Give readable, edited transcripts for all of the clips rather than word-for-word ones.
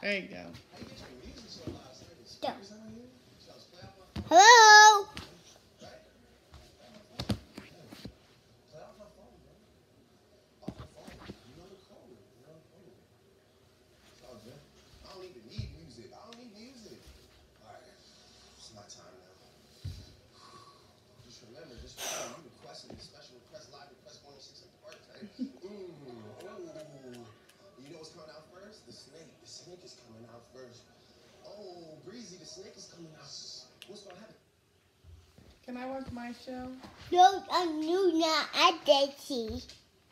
There you go. Stop. Hello? I don't even need music. I don't need music. Alright, it's my time now. Just remember, you requested a special request, live request 106 at the birthday. You know what's coming out first? The snake. The snake is coming out first. Oh, Breezy, the snake is coming out. What's gonna happen? Can I watch my show? No, I'm new now. I did see. Life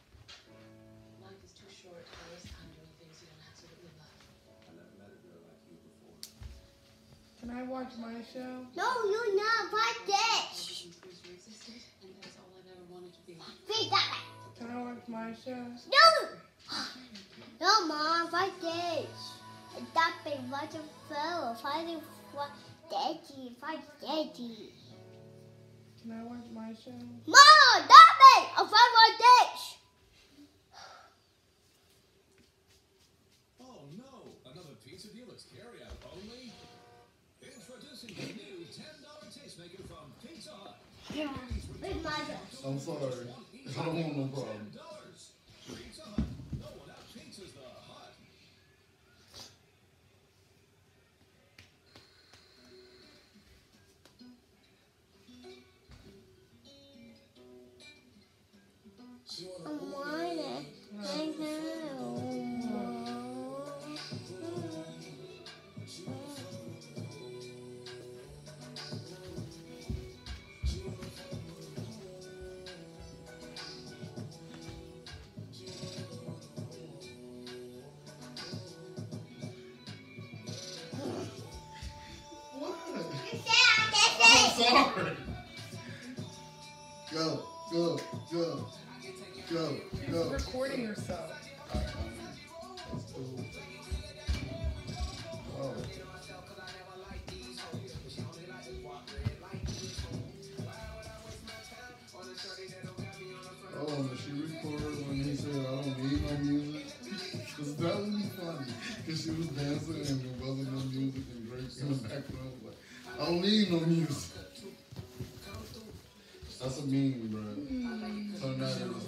is too short to waste time doing things you don't absolutely love. I never met a girl like you before. Can I watch my show? No, you're not like this. Since Bruce existed, and that's all I've ever wanted to be. Please stop it. Can I watch my show? No! No, Mom, like this. Stop it. Watch a fellow. Fighting for Daddy. Fight Daddy. Can I watch my show? Mom, stop it. I'll fight like this. Oh no! Another pizza deal that's carry-out only? Introducing the new $10 tastemaker from Pizza Hut. Where's my dress? I'm sorry. I don't want no problem. $10. Pizza Hut. No one out pizzas the Hut. I'm whining. I know. What? I'm I'm sorry. Go, go, go, go, She's go. recording herself. That's cool. Oh. Oh, did she record when he said, I don't need no music? Because that would be funny. Because she was dancing and there wasn't no music and Drake's in the background. Like, I don't need no music. That's a meme, bro. Turn that into